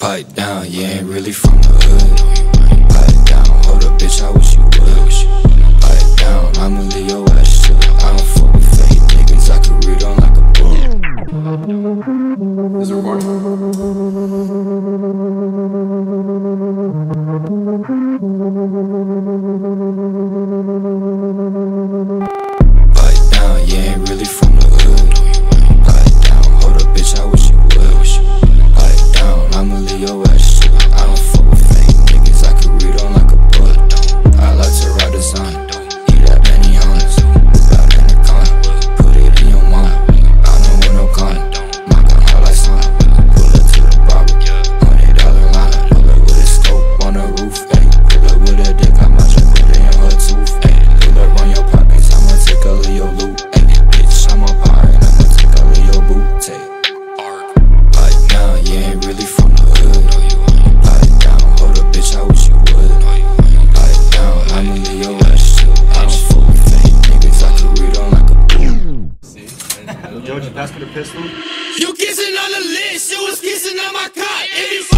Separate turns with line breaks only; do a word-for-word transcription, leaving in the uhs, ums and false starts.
Pipe down, you ain't really from the hood. Pipe down, hold up, bitch, I wish you would. Pipe down, I'ma leave your ass shook. I don't fuck with fake niggas, I could read on like a book.
Is it
Pipe down, you ain't really from the hood. Pipe down, hold up, bitch, I wish you would. Pipe down, I'ma leave your ass shook. I don't fuck with fake niggas, I could read on like a book. I like to ride the sign, eat that many hundreds. Whip out in the con, put it in your mind. I don't want no con, my gun hot like slime. Pull up to the barber, hundred dollar line. Pull up with a scope on the roof, ayy. Pull up with a dick, I might just put it in her tooth, ayy. Pull up on your pockets, I'ma take all of your loot, ayy. Bitch, I'm a pirate, I'ma take all of your boot, ayy. Pipe down, you ain't really from the hood. Pipe down, hold up, bitch, I wish you would. Pipe down, I'ma leave your ass shook. I don't fuck with fake niggas, I could read on like a book.
Joe, did you pass me the pistol?
You kissing on the list, you was kissing on my cock. If you